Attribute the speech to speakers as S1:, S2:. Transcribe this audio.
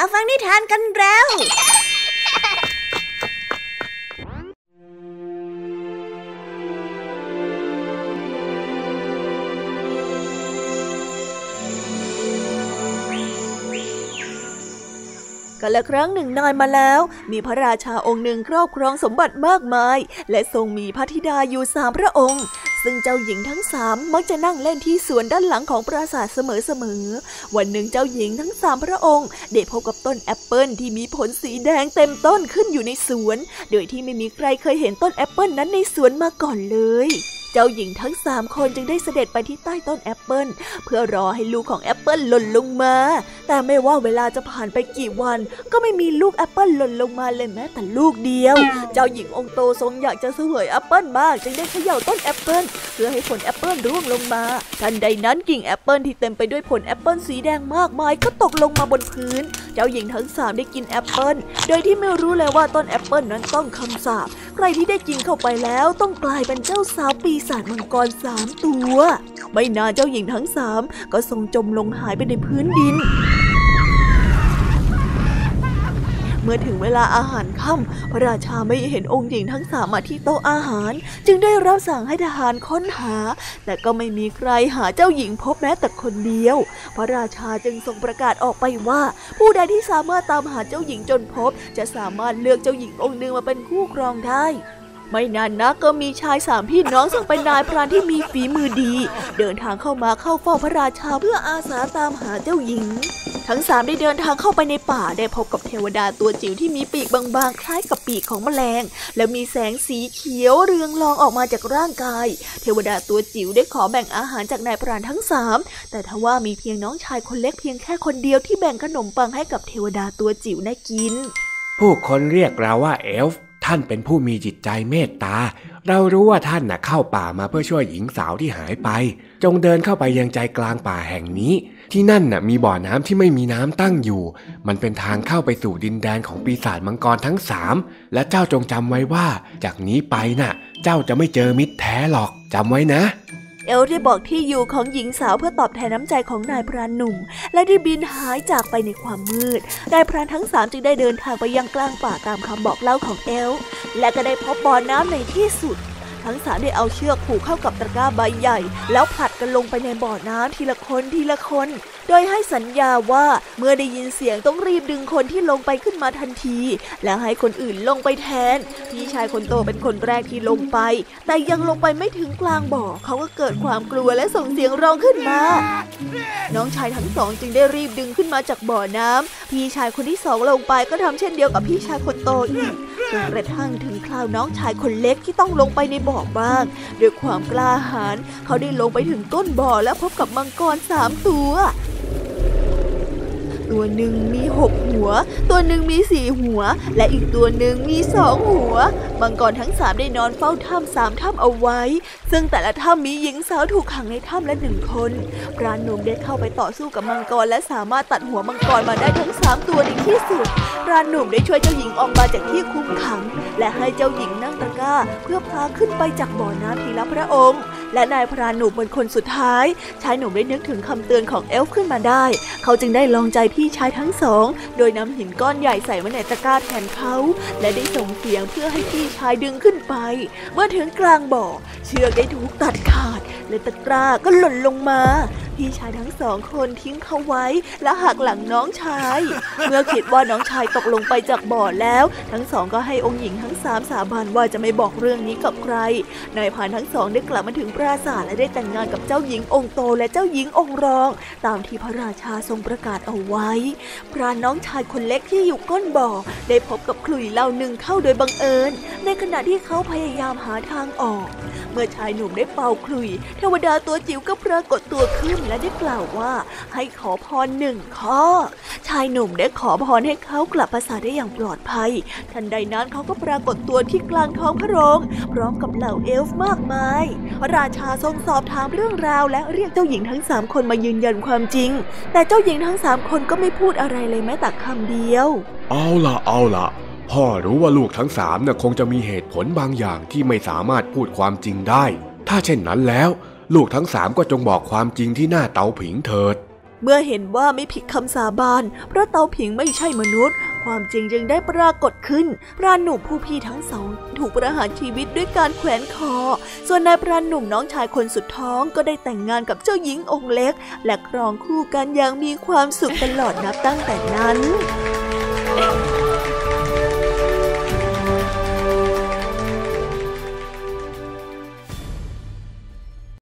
S1: ฟังนิทานกันแล้วกาลครั้งหนึ่งนานมาแล้วมีพระราชาองค์หนึ่งครอบครองสมบัติมากมายและทรงมีพระธิดาอยู่3 พระองค์ซึ่งเจ้าหญิงทั้ง3มักจะนั่งเล่นที่สวนด้านหลังของปราสาทเสมอวันหนึ่งเจ้าหญิงทั้ง3 พระองค์ได้พบกับต้นแอปเปิลที่มีผลสีแดงเต็มต้นขึ้นอยู่ในสวนโดยที่ไม่มีใครเคยเห็นต้นแอปเปิลนั้นในสวนมาก่อนเลยเจ้าหญิงทั้ง3 คนจึงได้เสด็จไปที่ใต้ต้นแอปเปิลเพื่อรอให้ลูกของแอปเปิลหล่นลงมาแต่ไม่ว่าเวลาจะผ่านไปกี่วันก็ไม่มีลูกแอปเปิลหล่นลงมาเลยแม้แต่ลูกเดียวเจ้าหญิงองค์โตทรงอยากจะเสวยแอปเปิลมากจึงได้เขย่าต้นแอปเปิลเพื่อให้ผลแอปเปิลร่วงลงมาทันใดนั้นกิ่งแอปเปิลที่เต็มไปด้วยผลแอปเปิลสีแดงมากมายก็ตกลงมาบนพื้นเจ้าหญิงทั้ง3ได้กินแอปเปิลโดยที่ไม่รู้เลยว่าต้นแอปเปิลนั้นต้องคำสาปใครที่ได้กินเข้าไปแล้วต้องกลายเป็นเจ้าสาวปีศาจมังกร3 ตัวไม่นานเจ้าหญิงทั้ง3ก็ทรงจมลงหายไปในพื้นดินเมื่อถึงเวลาอาหารค่ำพระราชาไม่เห็นองค์หญิงทั้ง3มาที่โต๊ะอาหารจึงได้รับสั่งให้ทหารค้นหาแต่ก็ไม่มีใครหาเจ้าหญิงพบแม้แต่คนเดียวพระราชาจึงทรงประกาศออกไปว่าผู้ใดที่สามารถตามหาเจ้าหญิงจนพบจะสามารถเลือกเจ้าหญิงองค์หนึ่งมาเป็นคู่ครองได้ไม่นานนักก็มีชาย3 พี่น้องซึ่งเป็นนายพรานที่มีฝีมือดีเดินทางเข้ามาเข้าเฝ้าพระราชาเพื่ออาสาตามหาเจ้าหญิงทั้ง3ได้เดินทางเข้าไปในป่าได้พบกับเทวดาตัวจิ๋วที่มีปีกบางๆคล้ายกับปีกของแมลงและมีแสงสีเขียวเรืองรองออกมาจากร่างกายเทวดาตัวจิ๋วได้ขอแบ่งอาหารจากนายพรานทั้ง3แต่ทว่ามีเพียงน้องชายคนเล็กเพียงแค่คนเดียวที่แบ่งขนมปังให้กับเทวดาตัวจิ๋วได้กิน
S2: ผู้คนเรียกเราว่าเอลฟ์ท่านเป็นผู้มีจิตใจเมตตาเรารู้ว่าท่านเข้าป่ามาเพื่อช่วยหญิงสาวที่หายไปจงเดินเข้าไปยังใจกลางป่าแห่งนี้ที่นั่นมีบ่อน้ำที่ไม่มีน้ำตั้งอยู่มันเป็นทางเข้าไปสู่ดินแดนของปีศาจมังกรทั้ง3และเจ้าจงจำไว้ว่าจากนี้ไปเจ้าจะไม่เจอมิตรแท้หรอกจำไว้นะ
S1: เอลได้บอกที่อยู่ของหญิงสาวเพื่อตอบแทนน้ำใจของนายพรานหนุ่มและได้บินหายจากไปในความมืดนายพรานทั้ง3จึงได้เดินทางไปยังกลางป่าตามคำบอกเล่าของเอลและก็ได้พบบ่อน้ำในที่สุดทั้ง3ได้เอาเชือกผูกเข้ากับตะกร้าใบใหญ่แล้วผลัดกันลงไปในบ่อน้ำทีละคนโดยให้สัญญาว่าเมื่อได้ยินเสียงต้องรีบดึงคนที่ลงไปขึ้นมาทันทีและให้คนอื่นลงไปแทนพี่ชายคนโตเป็นคนแรกที่ลงไปแต่ยังลงไปไม่ถึงกลางบ่อเขาก็เกิดความกลัวและส่งเสียงร้องขึ้นมาน้องชายทั้ง2จึงได้รีบดึงขึ้นมาจากบ่อน้ำพี่ชายคนที่2ลงไปก็ทำเช่นเดียวกับพี่ชายคนโตอีกจนกระทั่งถึงคราวน้องชายคนเล็กที่ต้องลงไปในบ่อบ้างด้วยความกล้าหาญเขาได้ลงไปถึงก้นบ่อและพบกับมังกร3 ตัวหนึ่งมี6 หัวตัวหนึ่งมี4 หัวและอีกตัวหนึ่งมี2 หัวมังกรทั้ง3ได้นอนเฝ้าถ้ำ3 ถ้ำเอาไว้ซึ่งแต่ละถ้ำมีหญิงสาวถูกขังในถ้ำละ1 คนพรานหนุ่มได้เข้าไปต่อสู้กับมังกรและสามารถตัดหัวมังกรมาได้ทั้ง3 ตัวในที่สุดพรานหนุ่มได้ช่วยเจ้าหญิงออกมาจากที่คุมขังและให้เจ้าหญิงนั่งตะกร้าเพื่อพาขึ้นไปจากบ่อน้ำทีละพระองค์และนายพรานหนุ่มเป็นคนสุดท้ายชายหนุ่มได้นึกถึงคำเตือนของเอลฟ์ขึ้นมาได้เขาจึงได้ลองใจพี่ชายทั้ง2โดยนำหินก้อนใหญ่ใส่ไว้ในตะกร้าแทนเขาและได้ส่งเสียงเพื่อให้พี่ชายดึงขึ้นไปเมื่อถึงกลางบ่อเชือกได้ถูกตัดขาดและตะกร้าก็หล่นลงมาพี่ชายทั้ง2 คนทิ้งเขาไว้และหักหลังน้องชายเมื่อคิดว่าน้องชายตกลงไปจากบ่อแล้วทั้ง2ก็ให้องค์หญิงทั้ง3สาบานว่าจะไม่บอกเรื่องนี้กับใครนายพรานทั้ง2ได้กลับมาถึงปราสาทและได้แต่งงานกับเจ้าหญิงองค์โตและเจ้าหญิงองค์รองตามที่พระราชาทรงประกาศเอาไว้พรานน้องชายคนเล็กที่อยู่ก้นบ่อได้พบกับขลุ่ยเหล่าหนึ่งเข้าโดยบังเอิญในขณะที่เขาพยายามหาทางออกเมื่อชายหนุ่มได้เป่าขลุ่ยเทวดาตัวจิ๋วก็ปรากฏตัวขึ้นและได้กล่าวว่าให้ขอพร1 ข้อชายหนุ่มได้ขอพรให้เขากลับปราสาทได้อย่างปลอดภัยทันใดนั้นเขาก็ปรากฏตัวที่กลางท้องพระโรงพร้อมกับเหล่าเอลฟ์มากมายพระราชาทรงสอบถามเรื่องราวและเรียกเจ้าหญิงทั้ง3 คนมายืนยันความจริงแต่เจ้าหญิงทั้ง3 คนก็ไม่พูดอะไรเลยแม้แต่คำเดียว
S2: เอาล่ะพ่อรู้ว่าลูกทั้ง3คงจะมีเหตุผลบางอย่างที่ไม่สามารถพูดความจริงได้ถ้าเช่นนั้นแล้วลูกทั้ง3ก็จงบอกความจริงที่หน้าเตาผิงเถิด
S1: เมื่อเห็นว่าไม่ผิดคำสาบานเพราะเตาผิงไม่ใช่มนุษย์ความจริงจึงได้ปรากฏขึ้นพรานหนุ่มผู้พี่ทั้งสองถูกประหารชีวิตด้วยการแขวนคอส่วนนายพรานหนุ่มน้องชายคนสุดท้องก็ได้แต่งงานกับเจ้าหญิงองค์เล็กและครองคู่กันอย่างมีความสุขตลอดนับตั้งแต่นั้น